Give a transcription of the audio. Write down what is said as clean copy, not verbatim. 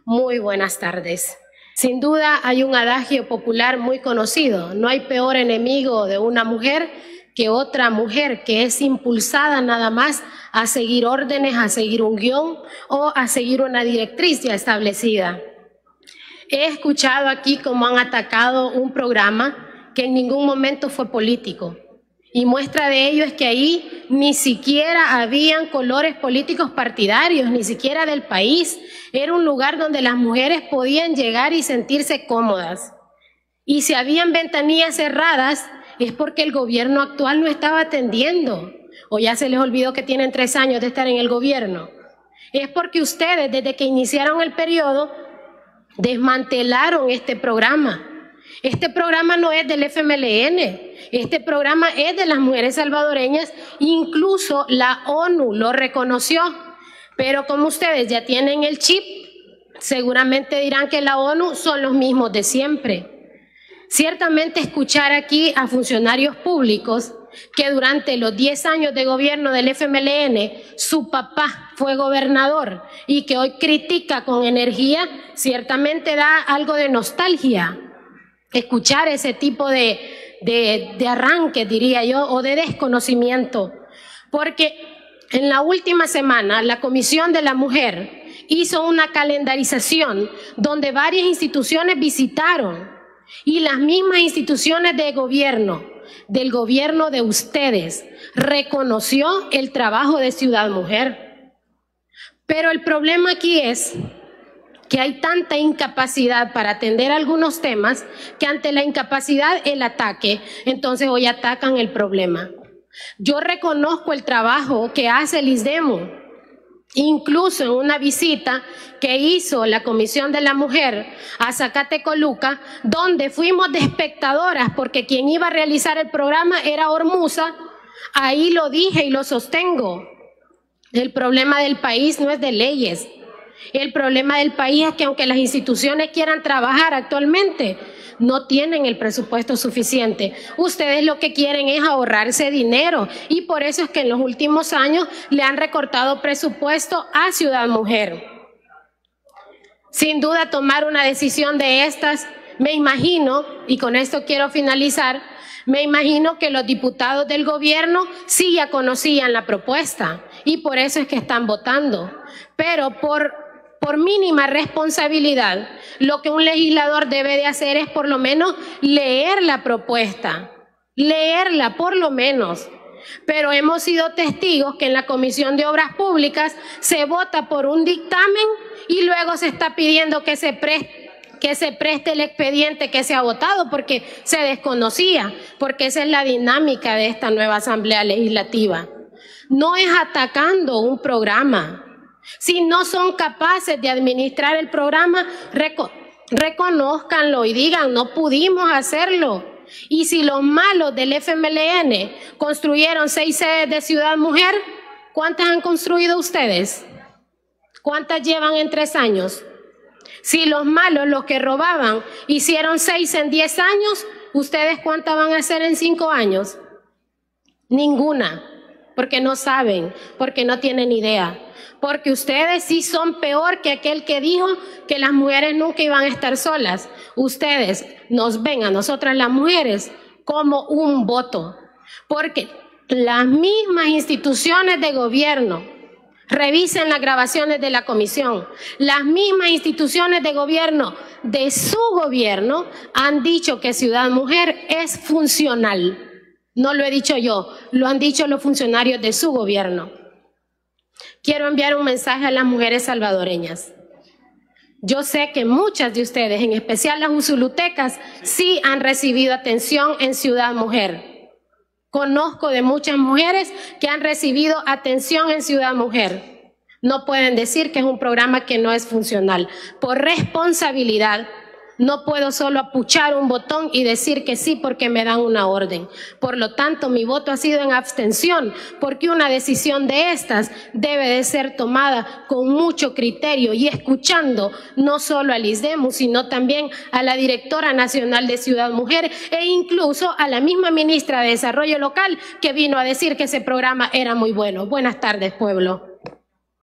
Muy buenas tardes. Sin duda hay un adagio popular muy conocido: no hay peor enemigo de una mujer que otra mujer que es impulsada nada más a seguir órdenes, a seguir un guión o a seguir una directriz ya establecida. He escuchado aquí cómo han atacado un programa que en ningún momento fue político. Y muestra de ello es que ahí ni siquiera habían colores políticos partidarios, ni siquiera del país. Era un lugar donde las mujeres podían llegar y sentirse cómodas. Y si habían ventanillas cerradas, es porque el gobierno actual no estaba atendiendo. O ya se les olvidó que tienen 3 años de estar en el gobierno. Es porque ustedes, desde que iniciaron el periodo, desmantelaron este programa. Este programa no es del FMLN, este programa es de las mujeres salvadoreñas, incluso la ONU lo reconoció, pero como ustedes ya tienen el chip, seguramente dirán que la ONU son los mismos de siempre. Ciertamente escuchar aquí a funcionarios públicos que durante los 10 años de gobierno del FMLN su papá fue gobernador y que hoy critica con energía, ciertamente da algo de nostalgia. Escuchar ese tipo de arranque, diría yo, o de desconocimiento, porque en la última semana la Comisión de la Mujer hizo una calendarización donde varias instituciones visitaron y las mismas instituciones de gobierno, del gobierno de ustedes, reconoció el trabajo de Ciudad Mujer. Pero el problema aquí es que hay tanta incapacidad para atender algunos temas que ante la incapacidad el ataque, entonces hoy atacan el problema. Yo reconozco el trabajo que hace el ISDEMU, incluso en una visita que hizo la Comisión de la Mujer a Zacatecoluca, donde fuimos de espectadoras porque quien iba a realizar el programa era Hormuza. Ahí lo dije y lo sostengo. El problema del país no es de leyes. El problema del país es que aunque las instituciones quieran trabajar actualmente, no tienen el presupuesto suficiente. Ustedes lo que quieren es ahorrarse dinero y por eso es que en los últimos años le han recortado presupuesto a Ciudad Mujer. Sin duda tomar una decisión de estas, me imagino, y con esto quiero finalizar, me imagino que los diputados del gobierno sí ya conocían la propuesta y por eso es que están votando. Pero por mínima responsabilidad, lo que un legislador debe de hacer es por lo menos leer la propuesta, leerla por lo menos. Pero hemos sido testigos que en la Comisión de Obras Públicas se vota por un dictamen y luego se está pidiendo que se preste el expediente que se ha votado porque se desconocía, porque esa es la dinámica de esta nueva Asamblea Legislativa. No es atacando un programa. Si no son capaces de administrar el programa, reconózcanlo y digan, no pudimos hacerlo. Y si los malos del FMLN construyeron 6 sedes de Ciudad Mujer, ¿cuántas han construido ustedes? ¿Cuántas llevan en 3 años? Si los malos, los que robaban, hicieron 6 en 10 años, ¿ustedes cuántas van a hacer en 5 años? Ninguna, porque no saben, porque no tienen idea. Porque ustedes sí son peor que aquel que dijo que las mujeres nunca iban a estar solas. Ustedes nos ven a nosotras las mujeres como un voto, porque las mismas instituciones de gobierno, revisen las grabaciones de la comisión, las mismas instituciones de gobierno de su gobierno han dicho que Ciudad Mujer es funcional. No lo he dicho yo, lo han dicho los funcionarios de su gobierno. Quiero enviar un mensaje a las mujeres salvadoreñas. Yo sé que muchas de ustedes, en especial las usulutecas, sí han recibido atención en Ciudad Mujer. Conozco de muchas mujeres que han recibido atención en Ciudad Mujer. No pueden decir que es un programa que no es funcional. Por responsabilidad, no puedo solo apuchar un botón y decir que sí porque me dan una orden. Por lo tanto, mi voto ha sido en abstención, porque una decisión de estas debe de ser tomada con mucho criterio y escuchando no solo al ISDEMU, sino también a la directora nacional de Ciudad Mujer e incluso a la misma ministra de Desarrollo Local que vino a decir que ese programa era muy bueno. Buenas tardes, pueblo.